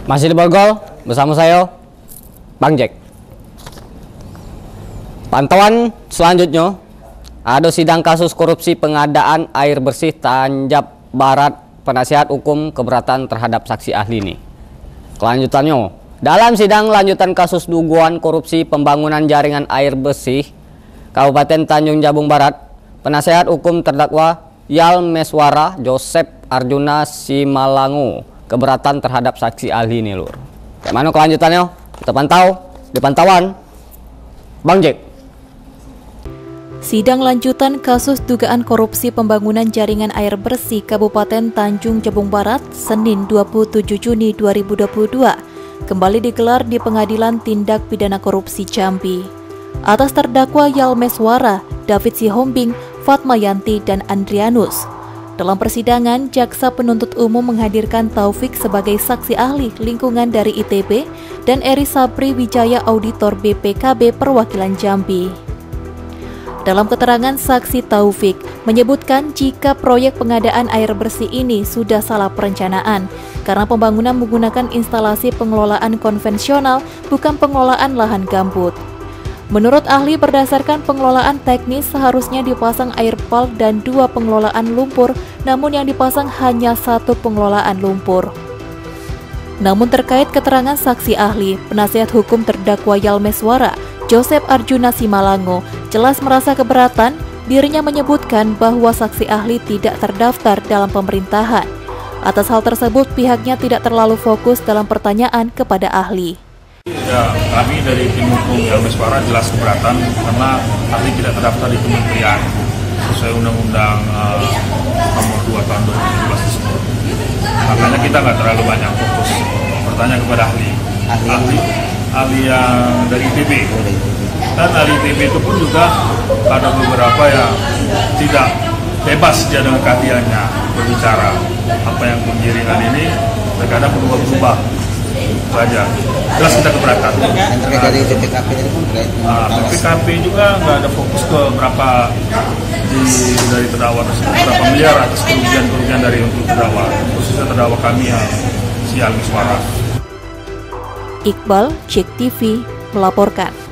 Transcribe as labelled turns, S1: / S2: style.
S1: Masih di Borgol, bersama saya, Bang Jack. Pantauan selanjutnya, ada sidang kasus korupsi pengadaan air bersih Tanjab Barat, penasihat hukum keberatan terhadap saksi ahli ini. Kelanjutannya, dalam sidang lanjutan kasus dugaan korupsi pembangunan jaringan air bersih Kabupaten Tanjung Jabung Barat, penasihat hukum terdakwa Yal Meswara Joseph Arjuna Simalango keberatan terhadap saksi ahli ini, Lur. Kayak mana kelanjutannya? Kita pantau di pantauan Bang Jack.
S2: Sidang lanjutan kasus dugaan korupsi pembangunan jaringan air bersih Kabupaten Tanjung Jabung Barat, Senin 27 Juni 2022, kembali digelar di Pengadilan Tindak Pidana Korupsi Jambi. Atas terdakwa Yal Meswara, David Sihombing, Fatmayanti, dan Andrianus. Dalam persidangan, Jaksa Penuntut Umum menghadirkan Taufik sebagai saksi ahli lingkungan dari ITB dan Eri Sabri Wijaya Auditor BPKB Perwakilan Jambi. Dalam keterangan saksi, Taufik menyebutkan jika proyek pengadaan air bersih ini sudah salah perencanaan karena pembangunan menggunakan instalasi pengelolaan konvensional, bukan pengelolaan lahan gambut. Menurut ahli, berdasarkan pengelolaan teknis seharusnya dipasang air pal dan 2 pengelolaan lumpur, namun yang dipasang hanya 1 pengelolaan lumpur. Namun terkait keterangan saksi ahli, penasihat hukum terdakwa Yal Meswara, Joseph Arjuna Simalango, jelas merasa keberatan. Dirinya menyebutkan bahwa saksi ahli tidak terdaftar dalam pemerintahan. Atas hal tersebut, pihaknya tidak terlalu fokus dalam pertanyaan kepada ahli.
S3: Ya, kami dari tim hukum Yal Meswara jelas keberatan karena ahli tidak terdaftar di kementerian sesuai Undang-Undang Nomor 2 Tahun 2017 tersebut. Makanya kita nggak terlalu banyak fokus bertanya kepada ahli yang dari ITB. Dan ahli ITB itu pun juga ada beberapa yang tidak bebas dia dengan keahliannya berbicara. Apa yang penggiringan ini terkadang berubah-ubah. Itu aja. Jelas kita keberatan.
S4: Yang terkait dari BPKB ini pun terkait.
S3: BPKB juga nggak ada fokus ke berapa dari terdakwa tersebut, berapa miliar atas kerugian dari untuk terdakwa, khususnya terdakwa kami yang si Yal Meswara.
S2: Iqbal, Cek TV, melaporkan.